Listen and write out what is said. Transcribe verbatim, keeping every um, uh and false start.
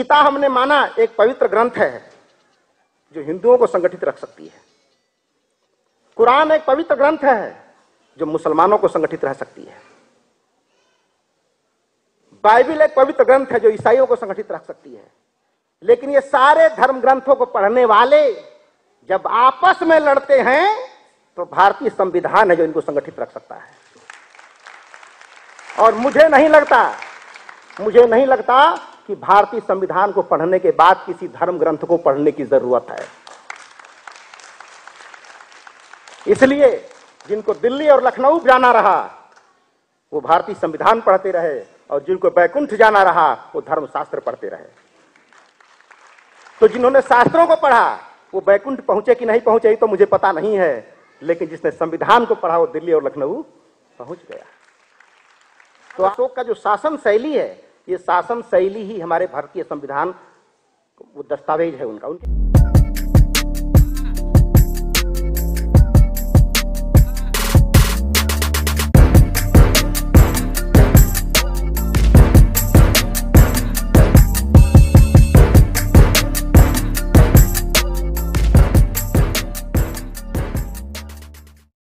गीता हमने माना एक पवित्र ग्रंथ है जो हिंदुओं को संगठित रख सकती है। कुरान एक पवित्र ग्रंथ है जो मुसलमानों को संगठित रह सकती है। बाइबिल एक पवित्र ग्रंथ है जो ईसाइयों को संगठित रख सकती है। लेकिन ये सारे धर्म ग्रंथों को पढ़ने वाले जब आपस में लड़ते हैं तो भारतीय संविधान है जो इनको संगठित रख सकता है। और मुझे नहीं लगता मुझे नहीं लगता कि भारतीय संविधान को पढ़ने के बाद किसी धर्म ग्रंथ को पढ़ने की जरूरत है। इसलिए जिनको दिल्ली और लखनऊ जाना रहा वो भारतीय संविधान पढ़ते रहे, और जिनको बैकुंठ जाना रहा वो धर्मशास्त्र पढ़ते रहे। तो जिन्होंने शास्त्रों को पढ़ा वो बैकुंठ पहुंचे कि नहीं पहुंचे तो मुझे पता नहीं है, लेकिन जिसने संविधान को पढ़ा वो दिल्ली और लखनऊ पहुंच गया। तो अशोक का जो शासन शैली है, ये शासन शैली ही हमारे भारतीय संविधान वो दस्तावेज है उनका। उनके